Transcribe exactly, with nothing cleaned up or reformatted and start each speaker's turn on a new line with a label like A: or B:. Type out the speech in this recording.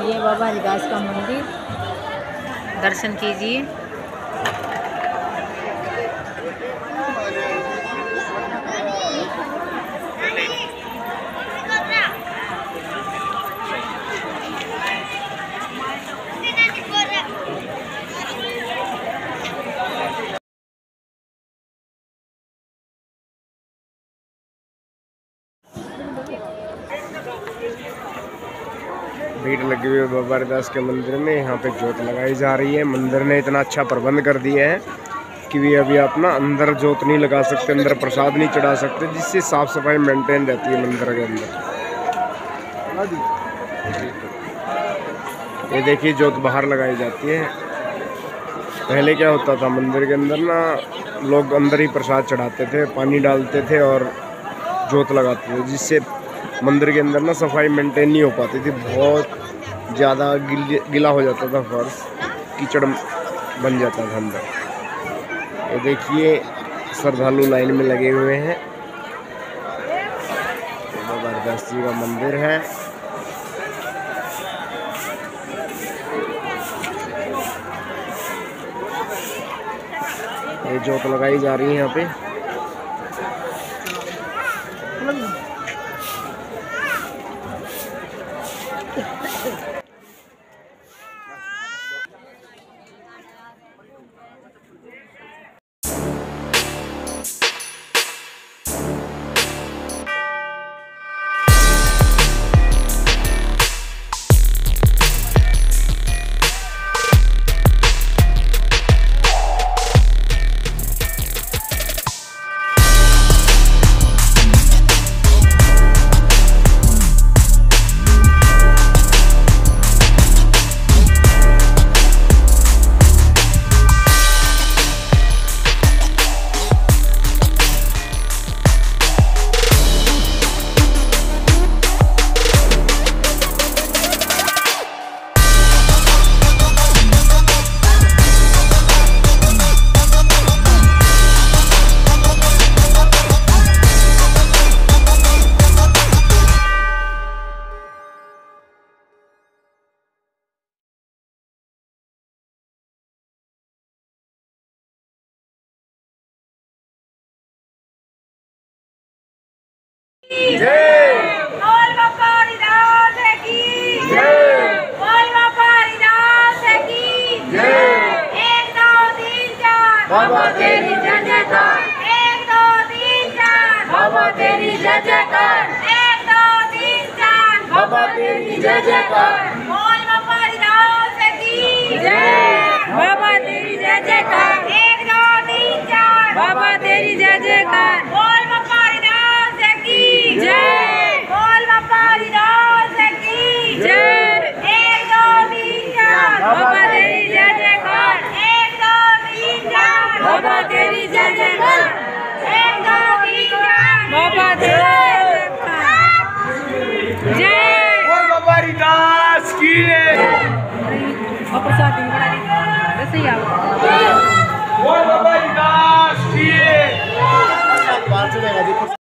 A: ये बाबा हरिदास का मंदिर, दर्शन कीजिए।
B: भीड़ लगी हुई है बाबा हरिदास के मंदिर में। यहाँ पे जोत लगाई जा रही है। मंदिर ने इतना अच्छा प्रबंध कर दिया है कि भी अभी आप ना अंदर जोत नहीं लगा सकते, अंदर प्रसाद नहीं चढ़ा सकते, जिससे साफ सफाई मेंटेन रहती है मंदिर के अंदर। ये देखिए जोत बाहर लगाई जाती है। पहले क्या होता था, मंदिर के अंदर ना लोग अंदर ही प्रसाद चढ़ाते थे, पानी डालते थे और जोत लगाते थे, जिससे मंदिर के अंदर ना सफाई मेंटेन नहीं हो पाती थी। बहुत ज़्यादा गिल गिला हो जाता था फर्श, कीचड़ बन जाता था अंदर। ये देखिए श्रद्धालु लाइन में लगे हुए हैं। बाबा हरिदास जी का मंदिर है। ये जोत लगाई जा रही है यहाँ पे।
C: बोल बाबा हरिदास की जय, बोल बाबा हरिदास की जय। एक दो तीन चार बाबा तेरी जय जयकार। एक दो तीन चार बाबा तेरी जय जयकार। एक दो तीन चार बाबा तेरी जय जयकार। बोल बाबा हरिदास की जय, बाबा तेरी जय जयकार। एक दो तीन चार बाबा तेरी जय जयकार। बोल बाबा हरिदास की जय, बोल बाबा हरिदास की जय। एक दो तीन चार बाबा तेरी जय जयकार। एक दो तीन चार बाबा तेरी जय जयकार। एक दो तीन चार बाबा तेरी जय।
B: बोल बाबा हरिदास की
A: और प्रसाद नहीं बना रही, ऐसे ही आओ।
B: बोल बाबा हरिदास की।